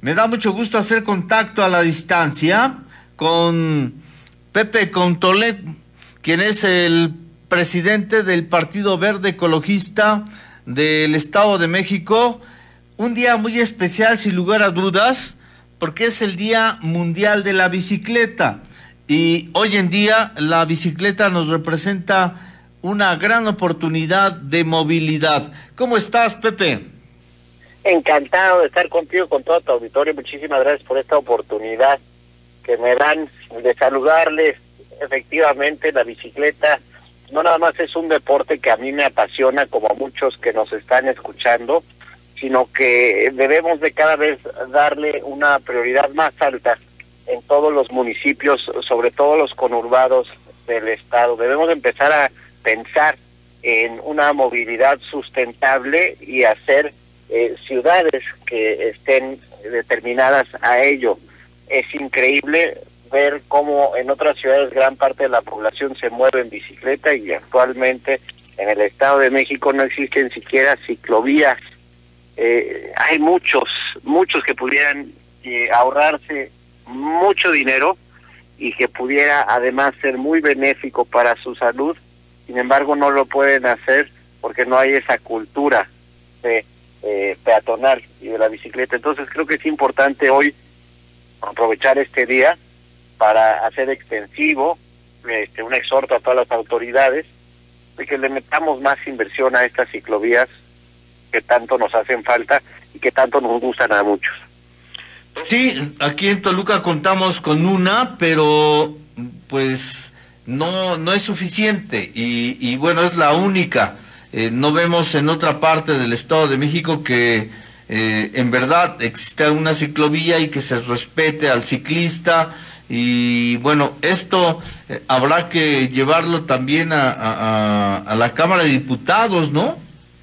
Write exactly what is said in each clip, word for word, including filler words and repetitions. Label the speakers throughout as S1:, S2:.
S1: Me da mucho gusto hacer contacto a la distancia con Pepe Contolet, quien es el presidente del Partido Verde Ecologista del Estado de México. Un día muy especial, sin lugar a dudas, porque es el Día Mundial de la Bicicleta. Y hoy en día la bicicleta nos representa una gran oportunidad de movilidad. ¿Cómo estás, Pepe?
S2: Encantado de estar contigo, con todo tu auditorio. Muchísimas gracias por esta oportunidad que me dan de saludarles. Efectivamente, la bicicleta no nada más es un deporte que a mí me apasiona, como a muchos que nos están escuchando, sino que debemos de cada vez darle una prioridad más alta en todos los municipios, sobre todo los conurbados del estado. Debemos empezar a pensar en una movilidad sustentable y hacer eh, ciudades que estén determinadas a ello. Es increíble ver cómo en otras ciudades gran parte de la población se mueve en bicicleta y actualmente en el Estado de México no existen siquiera ciclovías. Eh, hay muchos, muchos que pudieran eh, ahorrarse mucho dinero y que pudiera además ser muy benéfico para su salud. Sin embargo, no lo pueden hacer porque no hay esa cultura de eh, peatonal y de la bicicleta. Entonces creo que es importante hoy aprovechar este día para hacer extensivo este, un exhorto a todas las autoridades de que le metamos más inversión a estas ciclovías que tanto nos hacen falta y que tanto nos gustan a muchos.
S1: Sí, aquí en Toluca contamos con una, pero pues no no es suficiente y, y bueno, es la única. Eh, no vemos en otra parte del Estado de México que eh, en verdad exista una ciclovía y que se respete al ciclista. Y bueno, esto eh, habrá que llevarlo también a, a, a la Cámara de Diputados, ¿no?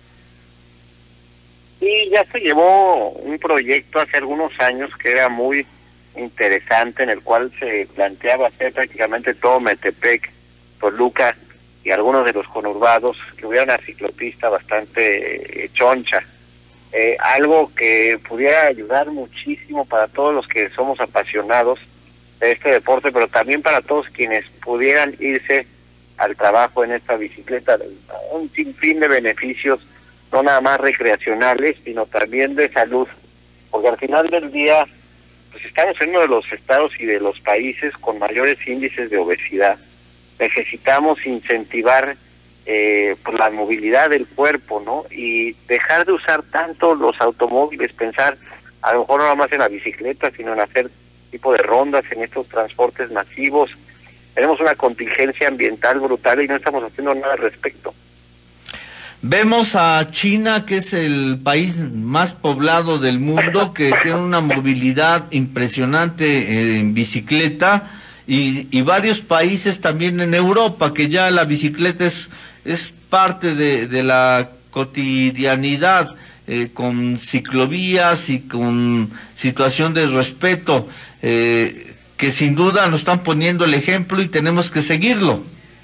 S2: Sí, ya se llevó un proyecto hace algunos años que era muy interesante, en el cual se planteaba hacer prácticamente todo Metepec, Toluca y algunos de los conurbados, que hubiera una ciclopista bastante eh, choncha. Eh, algo que pudiera ayudar muchísimo para todos los que somos apasionados de este deporte, pero también para todos quienes pudieran irse al trabajo en esta bicicleta. Un sinfín de beneficios, no nada más recreacionales, sino también de salud, porque al final del día pues estamos en uno de los estados y de los países con mayores índices de obesidad. Necesitamos incentivar eh, pues la movilidad del cuerpo, ¿no? Y dejar de usar tanto los automóviles, pensar a lo mejor no nada más en la bicicleta, sino en hacer tipo de rondas en estos transportes masivos. Tenemos una contingencia ambiental brutal y no estamos haciendo nada al respecto.
S1: Vemos a China, que es el país más poblado del mundo, que tiene una movilidad impresionante en bicicleta, y, y varios países también en Europa, que ya la bicicleta es, es parte de, de la cotidianidad, eh, con ciclovías y con situación de respeto, eh, que sin duda nos están poniendo el ejemplo y tenemos que seguirlo.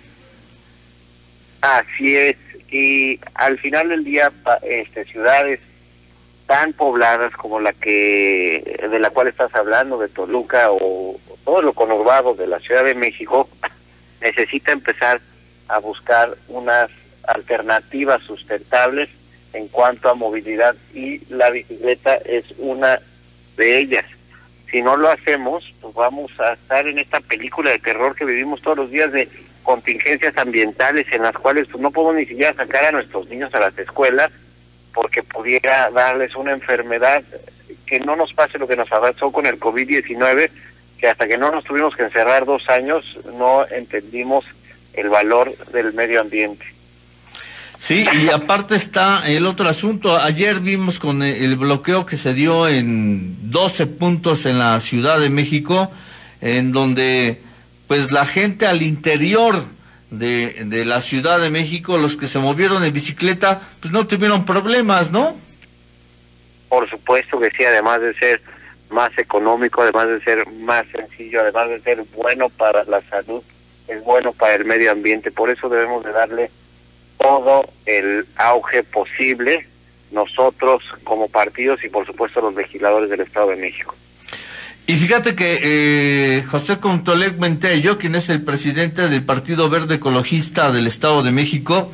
S2: Así es. Y al final del día, este, ciudades tan pobladas como la que de la cual estás hablando, de Toluca, o, o todo lo conurbado de la Ciudad de México, necesita empezar a buscar unas alternativas sustentables en cuanto a movilidad, y la bicicleta es una de ellas. Si no lo hacemos, pues vamos a estar en esta película de terror que vivimos todos los días, de contingencias ambientales en las cuales pues no podemos ni siquiera sacar a nuestros niños a las escuelas porque pudiera darles una enfermedad. Que no nos pase lo que nos pasó con el COVID diecinueve, que hasta que no nos tuvimos que encerrar dos años no entendimos el valor del medio ambiente.
S1: Sí, y aparte está el otro asunto. Ayer vimos con el bloqueo que se dio en doce puntos en la Ciudad de México, en donde pues la gente al interior de, de la Ciudad de México, los que se movieron en bicicleta, pues no tuvieron problemas, ¿no?
S2: Por supuesto que sí, además de ser más económico, además de ser más sencillo, además de ser bueno para la salud, es bueno para el medio ambiente. Por eso debemos de darle todo el auge posible nosotros como partidos y por supuesto los legisladores del Estado de México.
S1: Y fíjate que eh, José Contolec Mentello, quien es el presidente del Partido Verde Ecologista del Estado de México,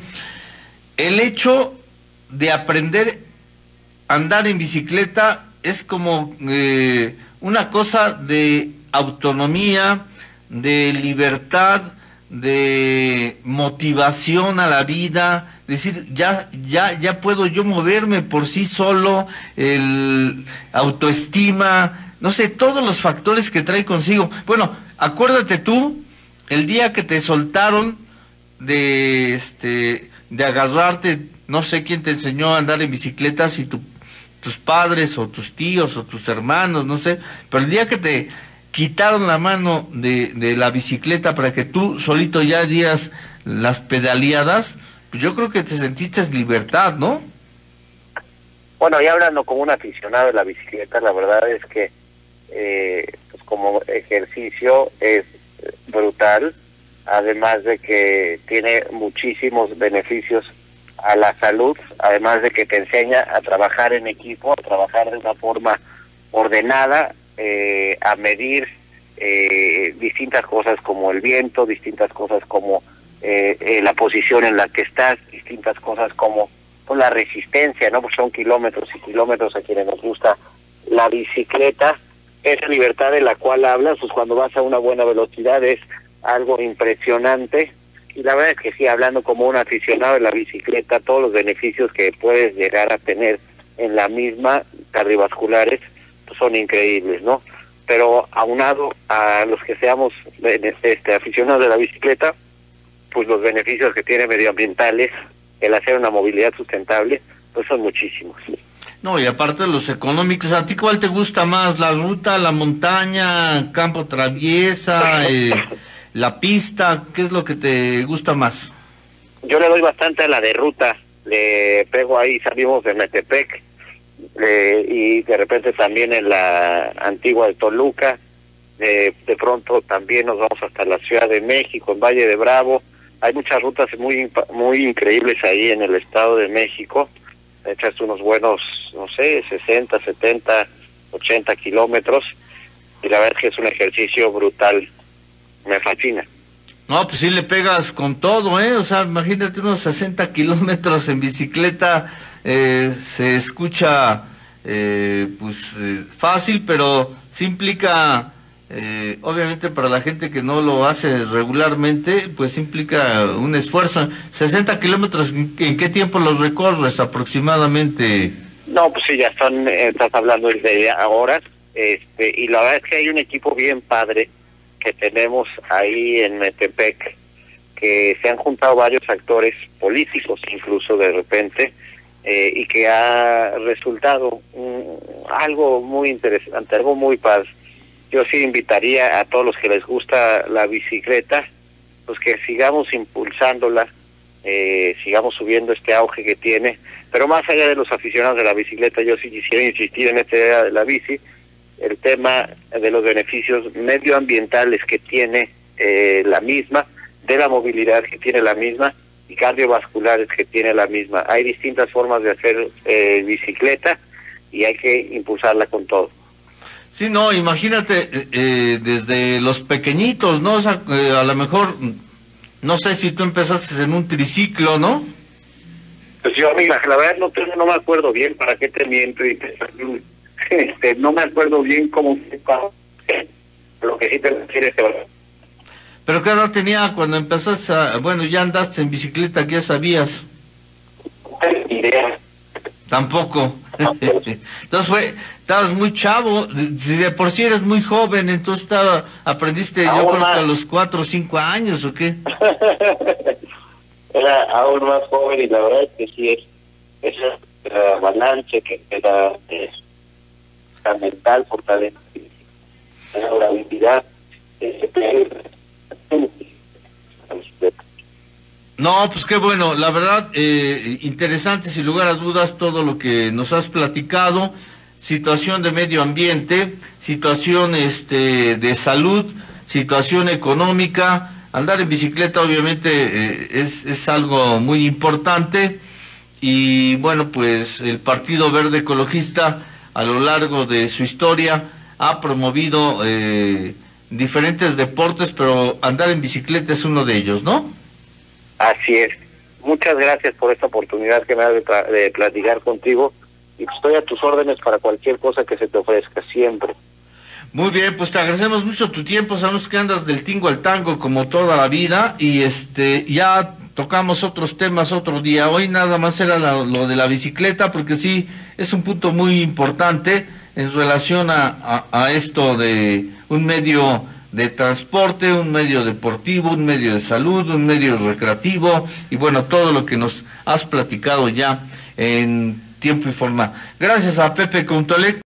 S1: el hecho de aprender a andar en bicicleta es como eh, una cosa de autonomía, de libertad, de motivación a la vida, decir, ya ya ya puedo yo moverme por sí solo, el autoestima, no sé, todos los factores que trae consigo. Bueno, acuérdate tú, el día que te soltaron de este de agarrarte, no sé quién te enseñó a andar en bicicleta, si tu, tus padres o tus tíos o tus hermanos, no sé, pero el día que te quitaron la mano de, de la bicicleta para que tú solito ya dieras las pedaleadas, pues yo creo que te sentiste en libertad, ¿no?
S2: Bueno, y hablando como un aficionado de la bicicleta, la verdad es que eh, pues como ejercicio es brutal, además de que tiene muchísimos beneficios a la salud, además de que te enseña a trabajar en equipo, a trabajar de una forma ordenada, eh, a medir eh, distintas cosas como el viento, distintas cosas como eh, eh, la posición en la que estás, distintas cosas como pues, la resistencia, ¿no? Pues son kilómetros y kilómetros a quienes nos gusta la bicicleta. Esa libertad de la cual hablas, pues cuando vas a una buena velocidad es algo impresionante, y la verdad es que sí, hablando como un aficionado de la bicicleta, todos los beneficios que puedes llegar a tener en la misma, cardiovasculares, pues son increíbles, ¿no? Pero aunado a los que seamos este, aficionados de la bicicleta, pues los beneficios que tiene medioambientales, el hacer una movilidad sustentable, pues son muchísimos.
S1: No, y aparte de los económicos, ¿a ti cuál te gusta más? ¿La ruta, la montaña, campo traviesa, eh, la pista? ¿Qué es lo que te gusta más?
S2: Yo le doy bastante a la de ruta, le pego ahí, salimos de Metepec, eh, y de repente también en la antigua de Toluca, eh, de pronto también nos vamos hasta la Ciudad de México, en Valle de Bravo. Hay muchas rutas muy muy increíbles ahí en el Estado de México. Echas unos buenos, no sé, sesenta, setenta, ochenta kilómetros, y la verdad es que es un ejercicio brutal, me fascina.
S1: No, pues sí le pegas con todo, ¿eh? O sea, imagínate unos sesenta kilómetros en bicicleta, eh, se escucha, eh, pues, eh, fácil, pero sí implica, eh, obviamente para la gente que no lo hace regularmente, pues implica un esfuerzo. sesenta kilómetros, ¿en qué tiempo los recorres aproximadamente?
S2: No, pues sí, ya están, estás hablando de horas, este, y la verdad es que hay un equipo bien padre que tenemos ahí en Metepec, que se han juntado varios actores políticos incluso de repente, eh, y que ha resultado um, algo muy interesante, algo muy padre. Yo sí invitaría a todos los que les gusta la bicicleta, pues que sigamos impulsándola, eh, sigamos subiendo este auge que tiene, pero más allá de los aficionados de la bicicleta, yo sí quisiera insistir en esta idea de la bici, el tema de los beneficios medioambientales que tiene eh, la misma, de la movilidad que tiene la misma y cardiovasculares que tiene la misma. Hay distintas formas de hacer eh, bicicleta y hay que impulsarla con todo.
S1: Sí, no, imagínate, eh, eh, desde los pequeñitos, ¿no? O sea, eh, a lo mejor, no sé si tú empezaste en un triciclo, ¿no?
S2: Pues yo, amiga, la verdad no, tengo, no me acuerdo bien, para qué te miento, y te, este, no me acuerdo bien cómo fue, lo que sí te decir es que...
S1: ¿Pero qué edad tenía cuando empezaste a, bueno, ya andaste en bicicleta, que ya sabías?
S2: No tengo ni idea.
S1: Tampoco. Entonces fue, estabas muy chavo, si de por sí eres muy joven, entonces estaba, aprendiste
S2: aún
S1: yo creo
S2: más.
S1: que a los cuatro o cinco años, ¿o qué?
S2: Era aún más joven y la verdad es que sí es esa uh, avalancha que te da eh, la mental, fortaleza, la durabilidad, eh,
S1: No, pues qué bueno, la verdad, eh, interesante sin lugar a dudas todo lo que nos has platicado, situación de medio ambiente, situación este de salud, situación económica, andar en bicicleta obviamente eh, es, es algo muy importante y bueno, pues el Partido Verde Ecologista a lo largo de su historia ha promovido eh, diferentes deportes, pero andar en bicicleta es uno de ellos, ¿no?
S2: Así es. Muchas gracias por esta oportunidad que me da de, de platicar contigo, y estoy a tus órdenes para cualquier cosa que se te ofrezca, siempre.
S1: Muy bien, pues te agradecemos mucho tu tiempo, sabemos que andas del tingo al tango como toda la vida, y este ya tocamos otros temas otro día. Hoy nada más era la, lo de la bicicleta, porque sí, es un punto muy importante en relación a, a, a esto de un medio de transporte, un medio deportivo, un medio de salud, un medio recreativo, y bueno, todo lo que nos has platicado ya en tiempo y forma. Gracias a Pepe Contolec.